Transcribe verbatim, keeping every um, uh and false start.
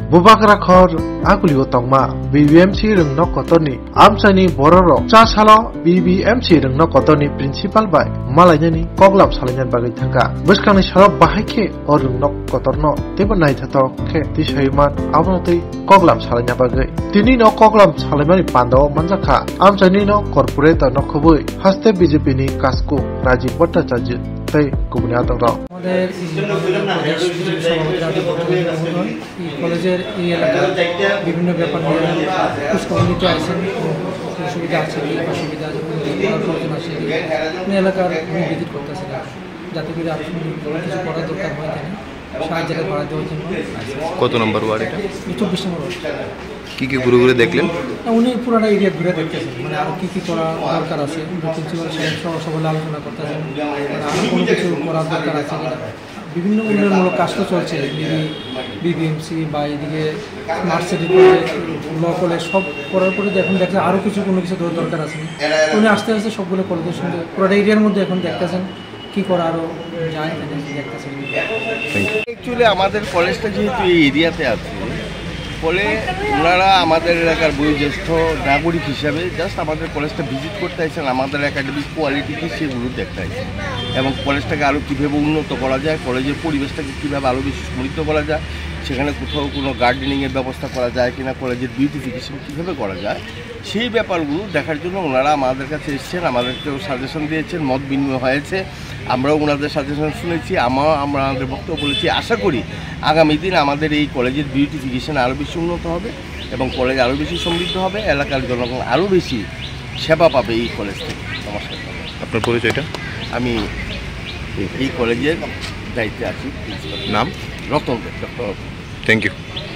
Bubakra khor aguligo tongma B B M C rungno kotoni amsani bororo cha salo B B M C rungno kotoni principal bai malainani koglam salanyan bagai thangka buskangni salo bahaike or rungno kotorno teba nai thato khe tisaiman abonotei koglam salanya bagai tini no koglam salamani pando manjaka amsani no corporate no khobui haste B J P ni kasko Rajiv Bhattacharya tai kubuni atangro আমাদের কলেজের এই এলাকার বিভিন্ন ব্যাপার নিয়ে খোঁজ community আছেন সুবিধা আছে অসুবিধা আছে প্রয়োজন আছে এলাকার ভিজিট করতেছিলাম যাতে করে আরো কিছু করার দরকার হয় কেন সাহায্যের করা দেওয়ার জন্য। কত নম্বর ওয়ার্ড এটা? চব্বিশ নম্বর ওয়ার্ড। কি কি ঘুরে ঘুরে দেখলেন? উনি পুরোটা এরিয়া ঘুরে দেখতেছেন, মানে আরো কি কি করা দরকার আছে প্রিন্সিপাল সাহেব সবাই আলোচনা করতেছেন, আরো কোনো কিছু করার দরকার আছে কিনা। বিভিন্ন উন্নয়নমূলক কাজ তো চলছে বিবিএমসি বা এদিকে স্মার্ট সিটি ল কলেজ সব করার পরে এখন দেখছেন আরও কিছু কোনো কিছু দরকার আছে। উনি আস্তে আস্তে সবগুলো কলেজের সঙ্গে পুরোটা এরিয়ার মধ্যে এখন দেখতেছেন কি করা আরও যায় দেখতেছেন। অ্যাকচুয়ালি আমাদের কলেজটা যেহেতু এই এরিয়াতে আছে ফলে ওনারা আমাদের এলাকার বয়োজ্যেষ্ঠ নাগরিক হিসাবে জাস্ট আমাদের কলেজটা ভিজিট করতে আসছেন, আমাদের একাডেমিক কোয়ালিটি কী সেগুলো দেখতে আসছেন এবং কলেজটাকে আরও কীভাবে উন্নত করা যায়, কলেজের পরিবেশটাকে কীভাবে আরও বেশি সমৃদ্ধ করা যায়, সেখানে কোথাও কোনো গার্ডেনিংয়ের ব্যবস্থা করা যায় কিনা, কলেজের বিউটিফিকেশন কীভাবে করা যায় সেই ব্যাপারগুলো দেখার জন্য ওনারা আমাদের কাছে এসেছেন, আমাদেরকেও সাজেশন দিয়েছেন, মত বিনিময় হয়েছে, আমরাও ওনাদের সাজেশন শুনেছি, আমরাও আমরা আমাদের বক্তব্য বলেছি। আশা করি আগামী দিন আমাদের এই কলেজের বিউটিফিকেশন আরও বেশি উন্নত হবে এবং কলেজ আরও বেশি সমৃদ্ধ হবে, এলাকার জনগণ আরও বেশি সেবা পাবে এই কলেজ থেকে। নমস্কার। আপনার পরিচয়টা? আমি এই কলেজের দায়িত্বে আছি। নাম? রতন ডক্টর। Thank you.